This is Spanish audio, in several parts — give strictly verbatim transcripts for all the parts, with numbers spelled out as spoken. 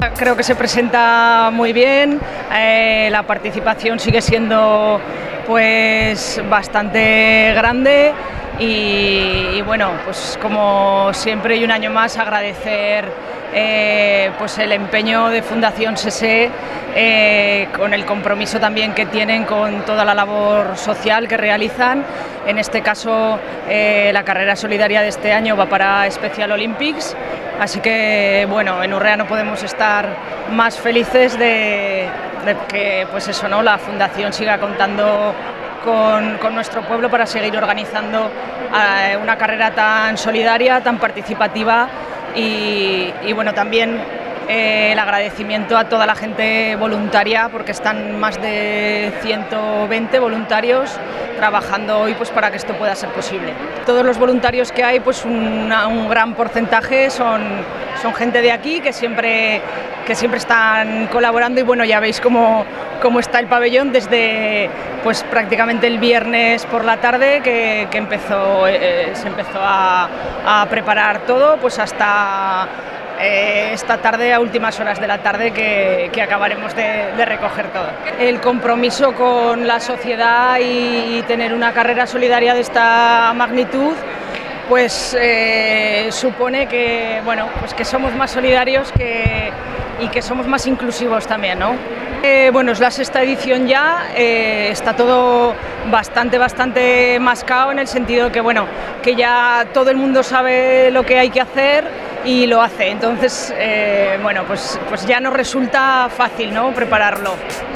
Creo que se presenta muy bien, eh, la participación sigue siendo pues bastante grande y, y bueno, pues como siempre y un año más agradecer eh, pues el empeño de Fundación SESE eh, con el compromiso también que tienen con toda la labor social que realizan. En este caso eh, la carrera solidaria de este año va para Special Olympics, así que bueno, en Urrea no podemos estar más felices de, de que pues eso, ¿no? La Fundación siga contando con, con nuestro pueblo para seguir organizando eh, una carrera tan solidaria, tan participativa y, y bueno, también Eh, el agradecimiento a toda la gente voluntaria, porque están más de ciento veinte voluntarios trabajando hoy pues para que esto pueda ser posible. Todos los voluntarios que hay, pues una, un gran porcentaje son, son gente de aquí que siempre, que siempre están colaborando y bueno, ya veis cómo, cómo está el pabellón desde pues prácticamente el viernes por la tarde que, que empezó, eh, se empezó a, a preparar todo, pues hasta Eh, esta tarde a últimas horas de la tarde que, que acabaremos de, de recoger todo. El compromiso con la sociedad y, y tener una carrera solidaria de esta magnitud pues eh, supone que, bueno, pues que somos más solidarios que, y que somos más inclusivos también, ¿no? Eh, bueno, es la sexta edición ya, eh, está todo bastante, bastante mascado en el sentido que, bueno, que ya todo el mundo sabe lo que hay que hacer y lo hace, entonces, eh, bueno, pues, pues ya nos resulta fácil, ¿no? Prepararlo.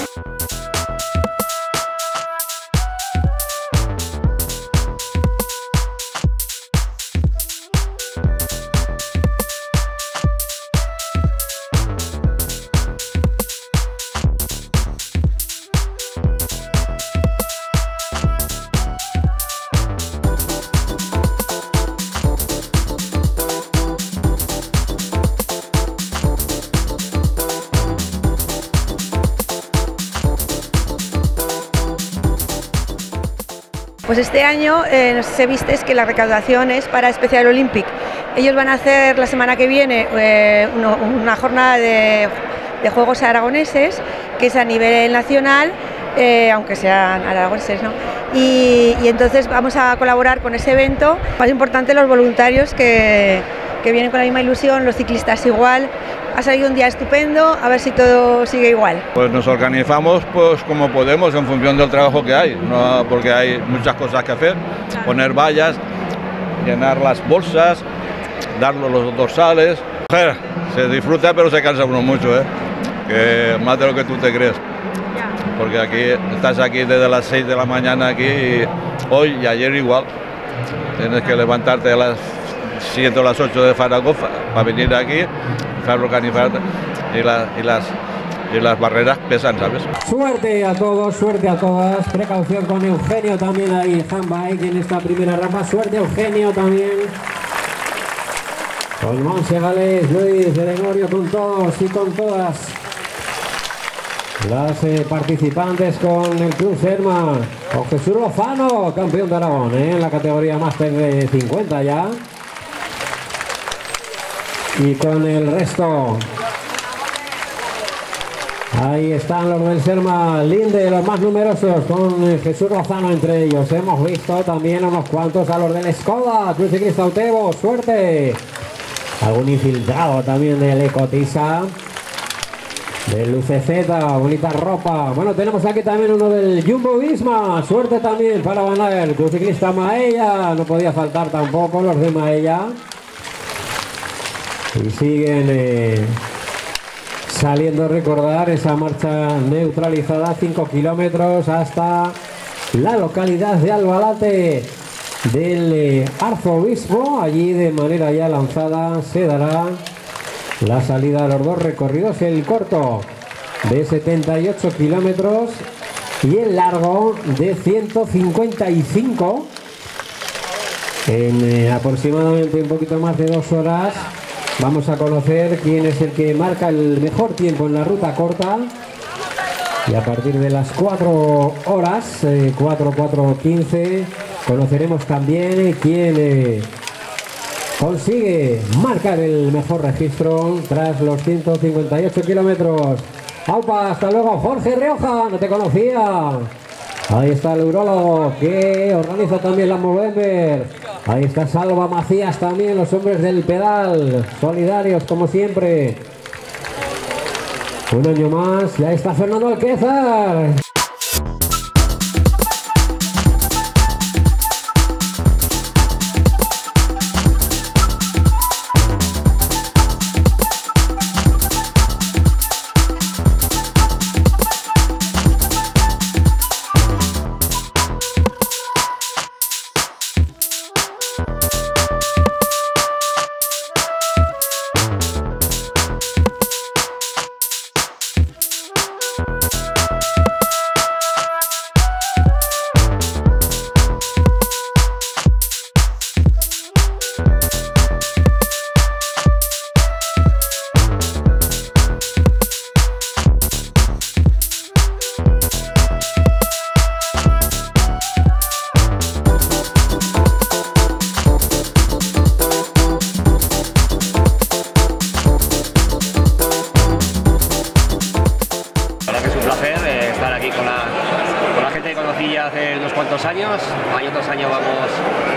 Pues este año eh, no sé si visteis que la recaudación es para Special Olympic. Ellos van a hacer la semana que viene eh, uno, una jornada de, de Juegos Aragoneses, que es a nivel nacional, eh, aunque sean aragoneses, ¿no? Y, y entonces vamos a colaborar con ese evento. Más importante, los voluntarios que, que vienen con la misma ilusión, los ciclistas igual. Ha salido un día estupendo, a ver si todo sigue igual. Pues nos organizamos pues como podemos en función del trabajo que hay, ¿no? Porque hay muchas cosas que hacer, poner vallas, llenar las bolsas, dar los dorsales. Mujer, se disfruta pero se cansa uno mucho, ¿eh? Que más de lo que tú te crees. Porque aquí estás aquí desde las seis de la mañana aquí y hoy y ayer igual. Tienes que levantarte a las siete o las ocho de Zaragoza para venir aquí, para organizarte y, la, y, las, y las barreras pesan, ¿sabes? Suerte a todos, suerte a todas, precaución con Eugenio también ahí, handbike en esta primera rama, suerte Eugenio también. Con Monse Gales, Luis, Gregorio, con todos y con todas las eh, participantes con el Club Serma, con Jesús Lozano, campeón de Aragón, ¿eh? En la categoría máster de cincuenta ya. Y con el resto, ahí están los del Serma Linde, los más numerosos, con Jesús Lozano entre ellos. Hemos visto también unos cuantos a los del Skoda, Club Ciclista Utebo, suerte. Algún infiltrado también del Ecotisa, del U C Z, bonita ropa. Bueno, tenemos aquí también uno del Jumbo Visma, suerte también para ganar el Club Ciclista Maella, no podía faltar tampoco los de Maella. Y siguen eh, saliendo a recordar esa marcha neutralizada, cinco kilómetros hasta la localidad de Albalate del eh, Arzobispo. Allí de manera ya lanzada se dará la salida a los dos recorridos, el corto de setenta y ocho kilómetros y el largo de ciento cincuenta y cinco en eh, aproximadamente un poquito más de dos horas. Vamos a conocer quién es el que marca el mejor tiempo en la ruta corta y a partir de las cuatro horas, eh, cuatro, cuatro quince, conoceremos también quién eh, consigue marcar el mejor registro tras los ciento cincuenta y ocho kilómetros. ¡Aupa! Hasta luego, Jorge Rioja, no te conocía. Ahí está el urólogo que organiza también la Movember. Ahí está Salva Macías también, los hombres del pedal, solidarios como siempre. Un año más, y ahí está Fernando Alquézar. Hace unos cuantos años, hay otros años vamos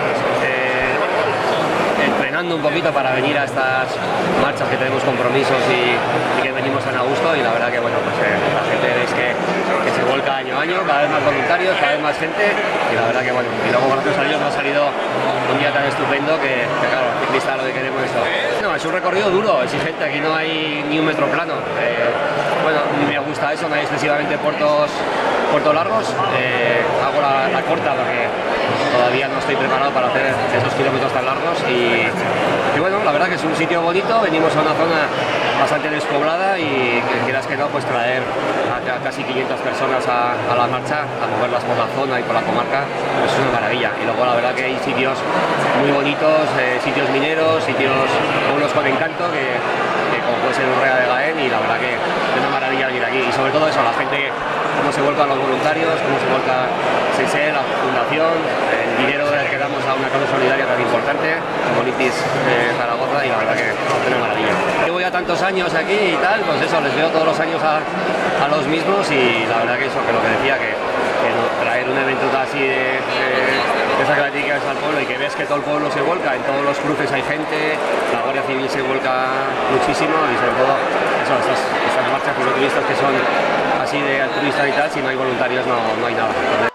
eh, entrenando un poquito para venir a estas marchas que tenemos compromisos y, y que venimos tan a gusto, y la verdad que bueno, pues eh, la gente es que, que se vuelca año a año, cada vez más voluntarios, cada vez más gente, y la verdad que bueno, y luego gracias a Dios nos ha salido un día tan estupendo que, que claro, ciclista lo que queremos es esto. No, es un recorrido duro, exigente, aquí no hay ni un metro plano. Eh, bueno, me gusta eso, no hay excesivamente puertos puertos largos, eh, hago la, la corta porque todavía no estoy preparado para hacer esos kilómetros tan largos, y, y bueno, la verdad que es un sitio bonito, venimos a una zona bastante despoblada y que quieras que no, pues traer a, a casi quinientas personas a, a la marcha, a moverlas por la zona y por la comarca, pues es una maravilla. Y luego la verdad que hay sitios muy bonitos, eh, sitios mineros, sitios unos con encanto que, que como puede ser Urrea de Gaén, y la verdad que es una maravilla venir aquí, y sobre todo eso, la gente, cómo se vuelcan los voluntarios, cómo se vuelca C S E, la fundación, el dinero que damos a una causa solidaria tan importante como Litis de Zaragoza, y la verdad que es una maravilla. Yo voy a tantos años aquí y tal, pues eso, les veo todos los años a, a los mismos, y la verdad que eso, que lo que decía, que, que no, traer un evento así de, de, de esa características al pueblo, y que ves que todo el pueblo se vuelca, en todos los cruces hay gente, la Guardia Civil se vuelca muchísimo, y sobre todo eso, estas, estas marchas cicloturistas que son así de altruistas y tal, si no hay voluntarios no, no hay nada.